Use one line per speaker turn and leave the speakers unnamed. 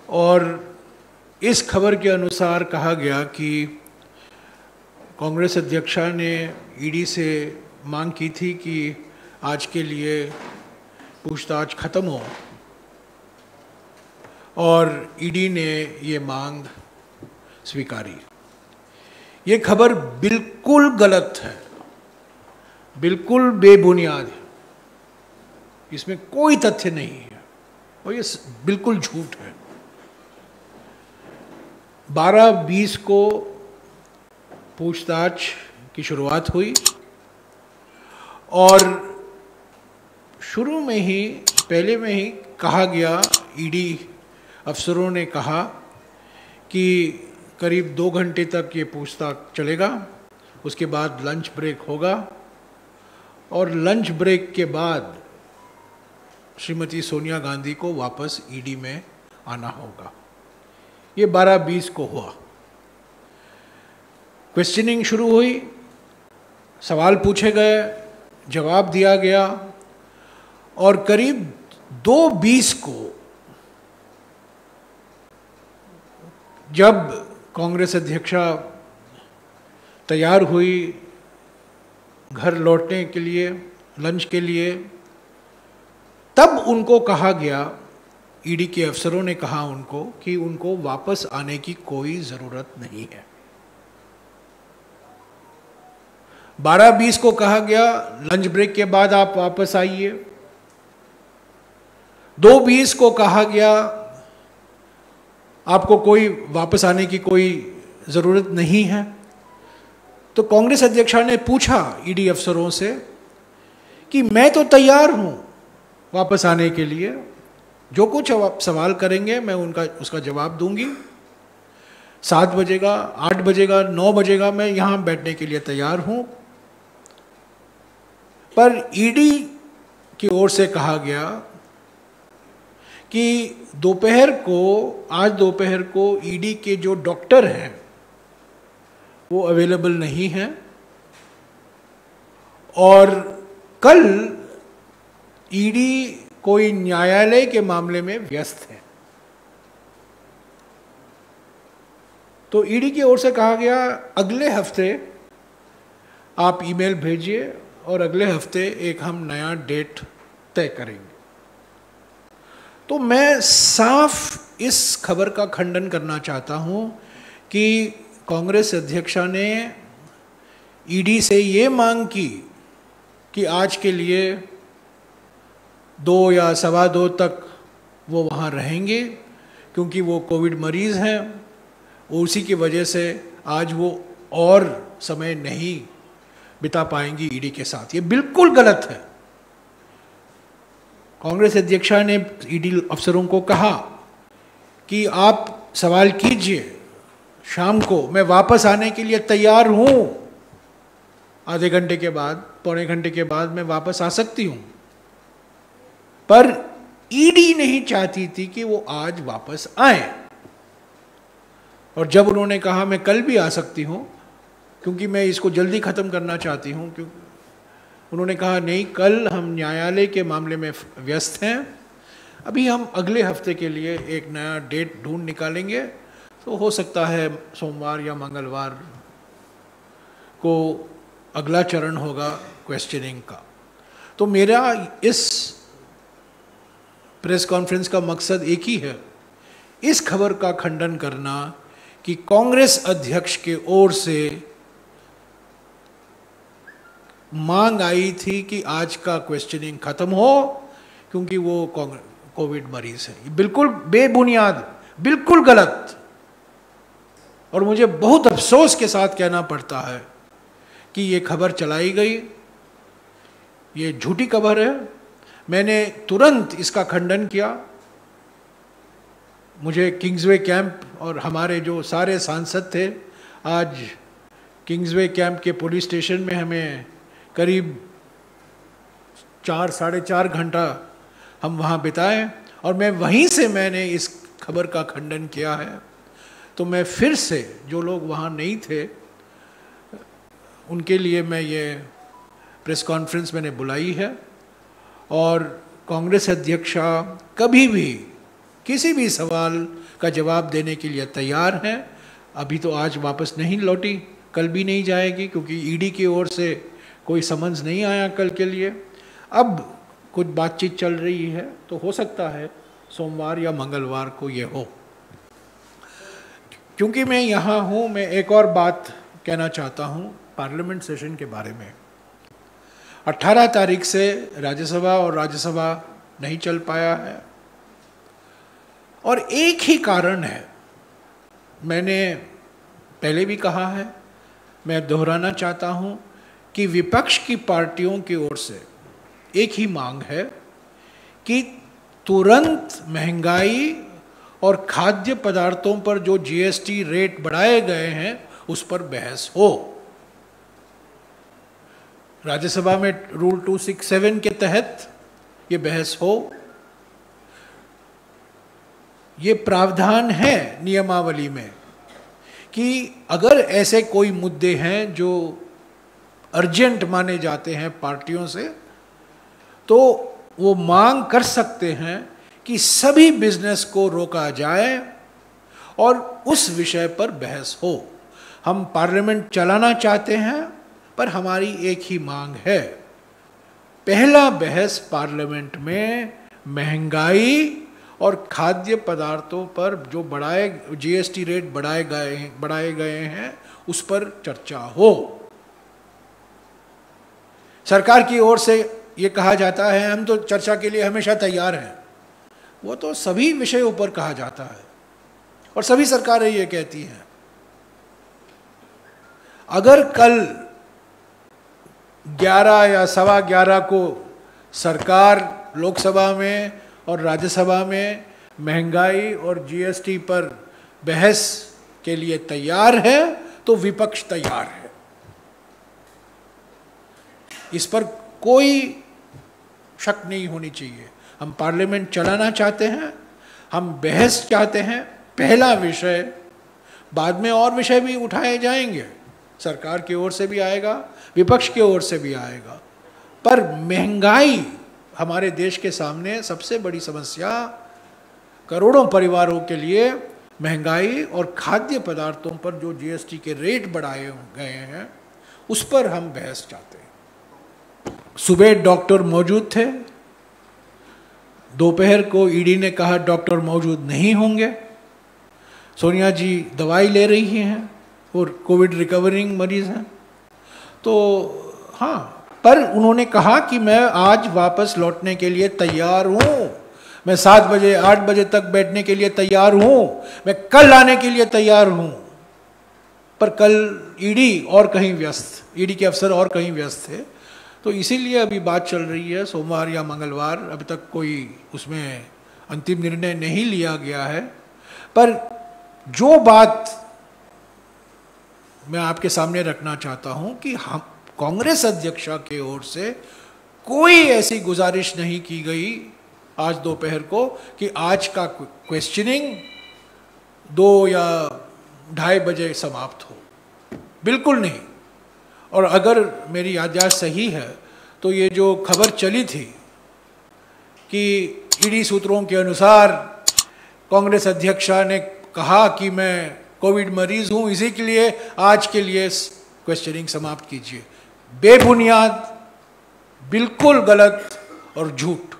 और इस खबर के अनुसार कहा गया कि कांग्रेस अध्यक्षा ने ईडी से मांग की थी कि आज के लिए पूछताछ खत्म हो, और ईडी ने ये मांग स्वीकारी। ये खबर बिल्कुल गलत है, बिल्कुल बेबुनियाद है, इसमें कोई तथ्य नहीं है और ये बिल्कुल झूठ है। 12-20 को पूछताछ की शुरुआत हुई और शुरू में ही पहले में ही कहा गया, ईडी अफसरों ने कहा कि करीब 2 घंटे तक ये पूछताछ चलेगा, उसके बाद लंच ब्रेक होगा और लंच ब्रेक के बाद श्रीमती सोनिया गांधी को वापस ईडी में आना होगा। ये 12-20 को हुआ। क्वेश्चनिंग शुरू हुई, सवाल पूछे गए, जवाब दिया गया और करीब 2:20 को जब कांग्रेस अध्यक्षा तैयार हुई घर लौटने के लिए, लंच के लिए, तब उनको कहा गया, ईडी के अफसरों ने कहा उनको कि उनको वापस आने की कोई जरूरत नहीं है। 12:20 को कहा गया लंच ब्रेक के बाद आप वापस आइए। 2:20 को कहा गया आपको कोई वापस आने की कोई जरूरत नहीं है। तो कांग्रेस अध्यक्षा ने पूछा ईडी अफसरों से कि मैं तो तैयार हूं वापस आने के लिए, जो कुछ आप सवाल करेंगे मैं उसका जवाब दूंगी। 7 बजेगा, 8 बजेगा, 9 बजेगा, मैं यहां बैठने के लिए तैयार हूं। पर ईडी की ओर से कहा गया कि आज दोपहर को ईडी के जो डॉक्टर हैं वो अवेलेबल नहीं हैं और कल ईडी कोई न्यायालय के मामले में व्यस्त है। तो ईडी की ओर से कहा गया अगले हफ्ते आप ईमेल भेजिए और अगले हफ्ते एक हम नया डेट तय करेंगे। तो मैं साफ इस खबर का खंडन करना चाहता हूं कि कांग्रेस अध्यक्षा ने ईडी से ये मांग की कि आज के लिए 2 या 2.25 तक वो वहाँ रहेंगे, क्योंकि वो कोविड मरीज हैं, उसी की वजह से आज वो और समय नहीं बिता पाएंगी ईडी के साथ। ये बिल्कुल गलत है। कांग्रेस अध्यक्षा ने ईडी अफसरों को कहा कि आप सवाल कीजिए, शाम को मैं वापस आने के लिए तैयार हूं, आधे घंटे के बाद, पौने घंटे के बाद मैं वापस आ सकती हूं। पर ईडी नहीं चाहती थी कि वो आज वापस आए। और जब उन्होंने कहा मैं कल भी आ सकती हूं क्योंकि मैं इसको जल्दी खत्म करना चाहती हूं, क्योंकि उन्होंने कहा नहीं, कल हम न्यायालय के मामले में व्यस्त हैं, अभी हम अगले हफ्ते के लिए एक नया डेट ढूंढ निकालेंगे, तो हो सकता है सोमवार या मंगलवार को अगला चरण होगा क्वेश्चनिंग का। तो मेरा इस प्रेस कॉन्फ्रेंस का मकसद एक ही है, इस खबर का खंडन करना कि कांग्रेस अध्यक्ष के ओर से मांग आई थी कि आज का क्वेश्चनिंग खत्म हो क्योंकि वो कोविड मरीज है। ये बिल्कुल बेबुनियाद, बिल्कुल गलत। और मुझे बहुत अफसोस के साथ कहना पड़ता है कि ये खबर चलाई गई, ये झूठी खबर है। मैंने तुरंत इसका खंडन किया। मुझे किंग्सवे कैंप और हमारे जो सारे सांसद थे, आज किंग्सवे कैंप के पुलिस स्टेशन में हमें करीब 4-4.5 घंटा हम वहाँ बिताए और मैं वहीं से मैंने इस खबर का खंडन किया है। तो मैं फिर से, जो लोग वहाँ नहीं थे उनके लिए मैं ये प्रेस कॉन्फ्रेंस मैंने बुलाई है। और कांग्रेस अध्यक्षा कभी भी किसी भी सवाल का जवाब देने के लिए तैयार हैं। अभी तो आज वापस नहीं लौटी, कल भी नहीं जाएगी, क्योंकि ईडी की ओर से कोई समन्स नहीं आया कल के लिए। अब कुछ बातचीत चल रही है, तो हो सकता है सोमवार या मंगलवार को ये हो। क्योंकि मैं यहाँ हूँ, मैं एक और बात कहना चाहता हूँ पार्लियामेंट सेशन के बारे में। 18 तारीख से राज्यसभा और राज्यसभा नहीं चल पाया है, और एक ही कारण है। मैंने पहले भी कहा है, मैं दोहराना चाहता हूँ कि विपक्ष की पार्टियों की ओर से एक ही मांग है कि तुरंत महंगाई और खाद्य पदार्थों पर जो जीएसटी रेट बढ़ाए गए हैं उस पर बहस हो। राज्यसभा में रूल 267 के तहत ये बहस हो। ये प्रावधान है नियमावली में कि अगर ऐसे कोई मुद्दे हैं जो अर्जेंट माने जाते हैं पार्टियों से, तो वो मांग कर सकते हैं कि सभी बिजनेस को रोका जाए और उस विषय पर बहस हो। हम पार्लियामेंट चलाना चाहते हैं, पर हमारी एक ही मांग है। पहला बहस पार्लियामेंट में महंगाई और खाद्य पदार्थों पर जो जीएसटी रेट बढ़ाए गए हैं उस पर चर्चा हो। सरकार की ओर से ये कहा जाता है हम तो चर्चा के लिए हमेशा तैयार हैं। वो तो सभी विषयों पर कहा जाता है और सभी सरकारें ये कहती हैं। अगर कल 11 या 11:15 को सरकार लोकसभा में और राज्यसभा में महंगाई और जीएसटी पर बहस के लिए तैयार है, तो विपक्ष तैयार है। इस पर कोई शक नहीं होनी चाहिए। हम पार्लियामेंट चलाना चाहते हैं, हम बहस चाहते हैं। पहला विषय, बाद में और विषय भी उठाए जाएंगे, सरकार की ओर से भी आएगा, विपक्ष की ओर से भी आएगा। पर महंगाई हमारे देश के सामने सबसे बड़ी समस्या, करोड़ों परिवारों के लिए महंगाई और खाद्य पदार्थों पर जो जीएसटी के रेट बढ़ाए गए हैं उस पर हम बहस चाहते हैं। सुबह डॉक्टर मौजूद थे, दोपहर को ईडी ने कहा डॉक्टर मौजूद नहीं होंगे। सोनिया जी दवाई ले रही हैं और कोविड रिकवरिंग मरीज हैं। तो हाँ, पर उन्होंने कहा कि मैं आज वापस लौटने के लिए तैयार हूँ, मैं 7 बजे 8 बजे तक बैठने के लिए तैयार हूँ, मैं कल आने के लिए तैयार हूँ। पर कल ईडी और कहीं व्यस्त, ईडी के अफसर और कहीं व्यस्त थे, तो इसीलिए अभी बात चल रही है सोमवार या मंगलवार। अभी तक कोई उसमें अंतिम निर्णय नहीं लिया गया है। पर जो बात मैं आपके सामने रखना चाहता हूं कि हम कांग्रेस अध्यक्षा के ओर से कोई ऐसी गुजारिश नहीं की गई आज दोपहर को कि आज का क्वेश्चनिंग 2 या 2:30 बजे समाप्त हो, बिल्कुल नहीं। और अगर मेरी याददाश्त सही है तो ये जो खबर चली थी कि ईडी सूत्रों के अनुसार कांग्रेस अध्यक्षा ने कहा कि मैं कोविड मरीज हूं, इसी के लिए आज के लिए क्वेश्चनिंग समाप्त कीजिए, बेबुनियाद, बिल्कुल गलत और झूठ।